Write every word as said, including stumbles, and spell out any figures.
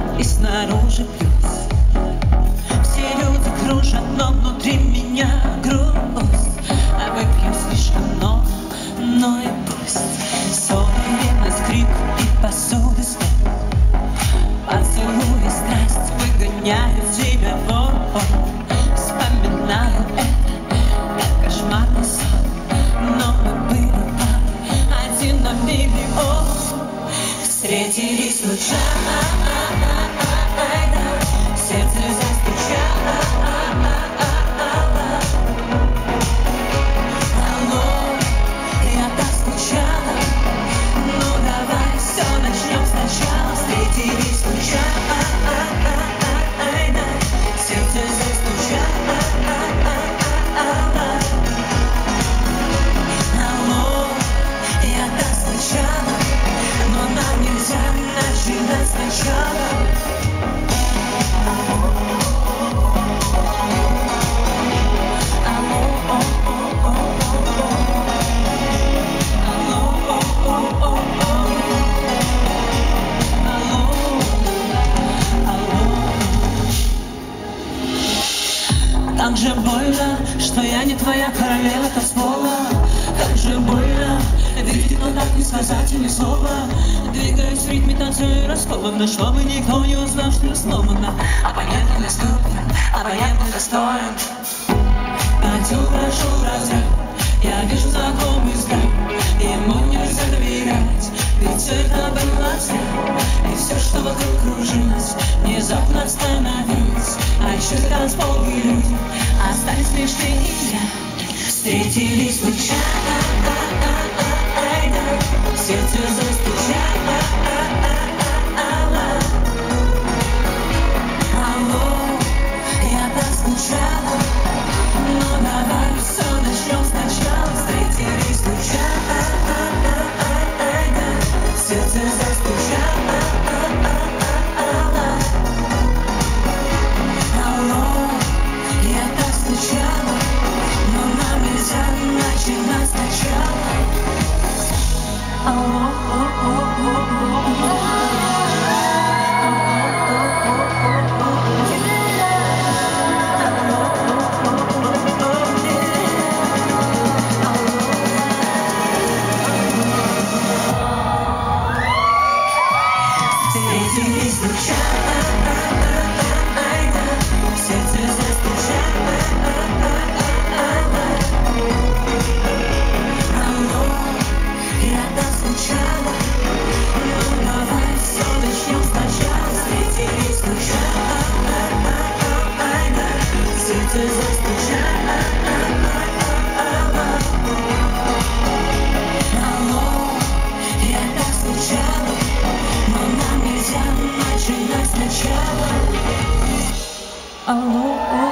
и снаружи плюс. Все люди кружат, но внутри меня грусть. А выпью слишком много, но и пусть. Ссоры, ревность, крик и посуды стук. Поцелуй и страсть выгоняют тебя вон. Вспоминаю это, как кошмарный сон. Но мы были пары, один на миллион. Встретились случайно, сердце застучало. Алло, я так скучала. Ну давай все начнем сначала. Встретились случайно, сердце застучало. Алло, я так скучала, но нам нельзя начинать сначала. Как же больно, что я не твоя королева танцпола. Как же больно видеть, но так не сказать и ни слова. Двигаюсь в ритме, танцую раскованно, чтобы никто не узнал, что я сломана. Оппонент недоступен, оппонент недостоин. Пойдем, прошу разрыв, я вижу знакомый взгляд. Ему нельзя доверять, ведь это было зря. И все, что вокруг кружилось, внезапно остановилось. А еще танцпол и люди, остались лишь ты и я. Встретились случайно, сердце застучало. Алло, я так скучала. Ну давай все начнем сначала. Встретились случайно, сердце застучало. Алло, я так скучала, но нам нельзя начинать сначала. Алло, встретились случайно, сердце застучало. Алло, я так скучала. Ну давай все начнем сначала. Встретились случайно, сердце застучало. Алло, я так скучала, но нам нельзя начинать сначала. Алло.